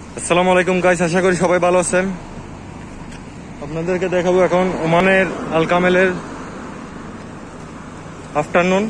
আসসালামু আলাইকুম গাইস, আশা করি সবাই ভালো আছেন। আপনাদেরকে দেখাবো এখন ওমানের আল কামেলের আফটারনুন।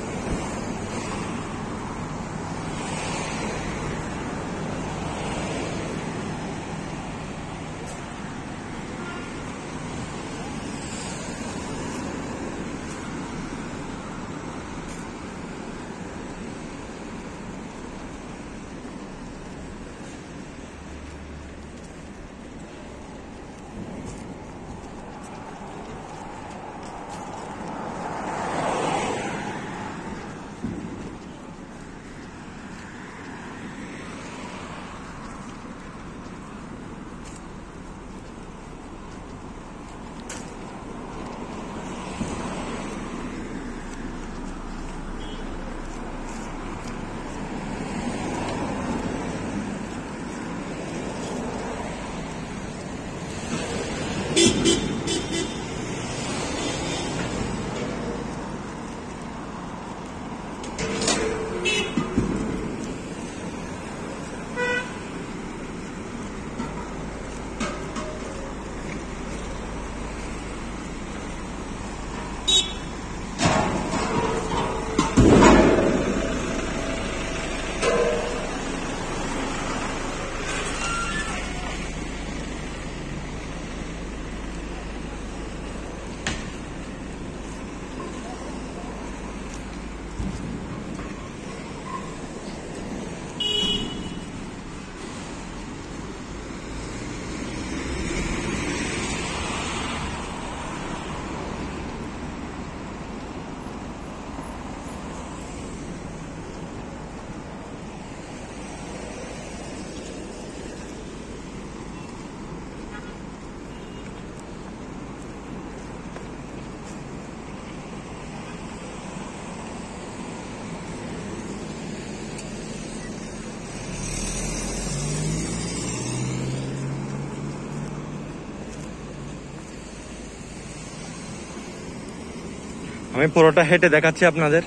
আমি পুরোটা হেঁটে দেখাচ্ছি আপনাদের।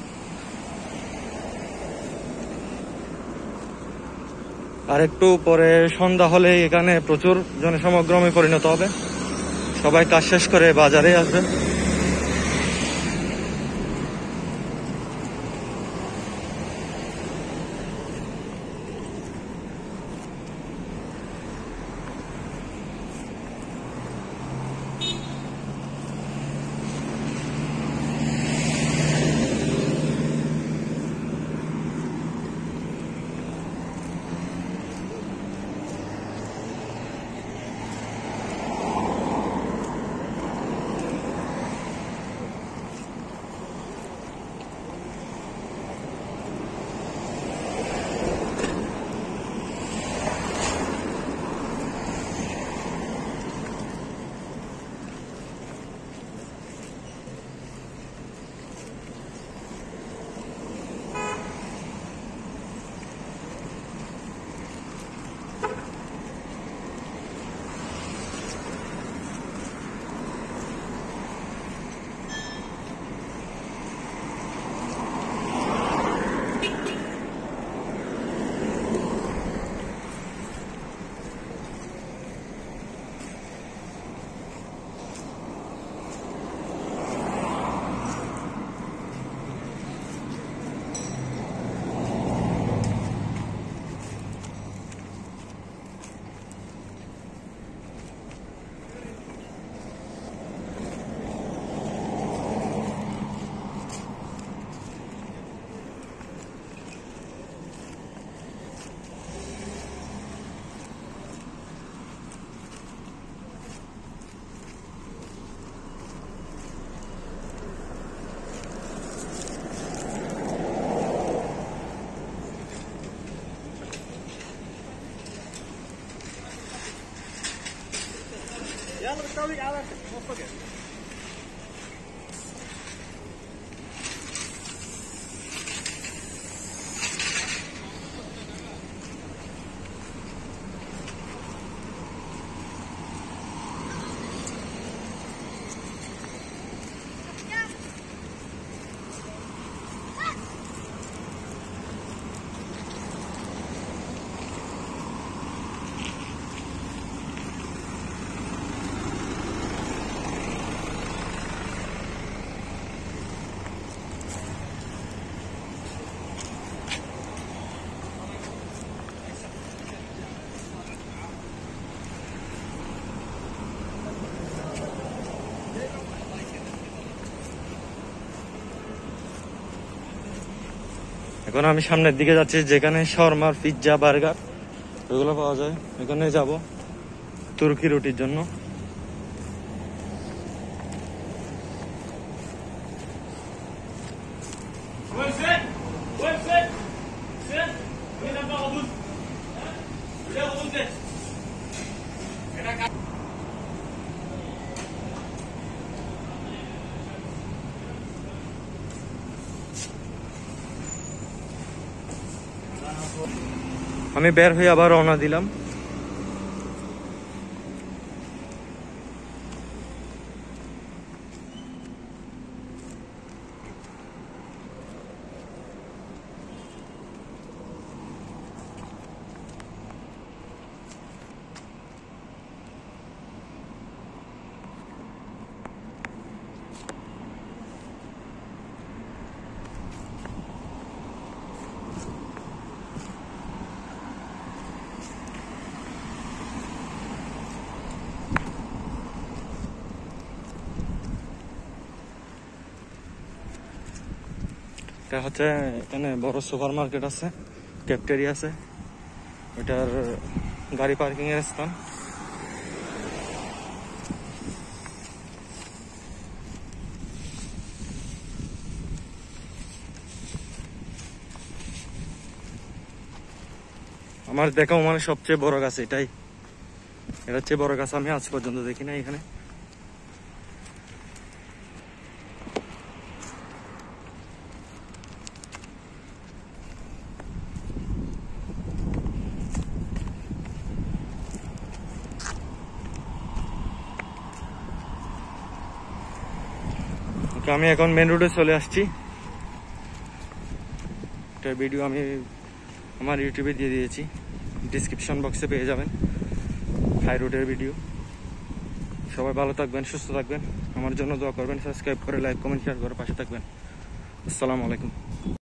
আর একটু পরে সন্ধ্যা হলে এখানে প্রচুর জনসমাগমে পরিণত হবে। সবাই কাজ শেষ করে বাজারে আসবে। يلا بالتوفيق على موفقك. এখন আমি সামনের দিকে যাচ্ছি, যেখানে শর্মার পিৎজা বার্গার ওগুলো পাওয়া যায়। এখানে যাব তুর্কি রুটির জন্য। আমি বের হয়ে আবার রওনা দিলাম। এটা হচ্ছে এখানে বড় সুপার মার্কেট আছে, ক্যাফটেরিয়া আছে, এটার গাড়ি পার্কিং এর স্থান। আমার দেখা মানে সবচেয়ে বড় গাছ এটাই, এটা হচ্ছে বড় গাছ আমি আজ পর্যন্ত দেখি না এখানে। আমি এখন মেন রোডে চলে আসছি। এটা ভিডিও আমি আমার ইউটিউবে দিয়ে দিয়েছি, ডিসক্রিপশন বক্সে পেয়ে যাবেন হাই রোডের ভিডিও। সবাই ভালো থাকবেন, সুস্থ থাকবেন, আমার জন্য দোয়া করবেন, সাবস্ক্রাইব করে লাইক কমেন্ট শেয়ার করে পাশে থাকবেন। আসসালামু আলাইকুম।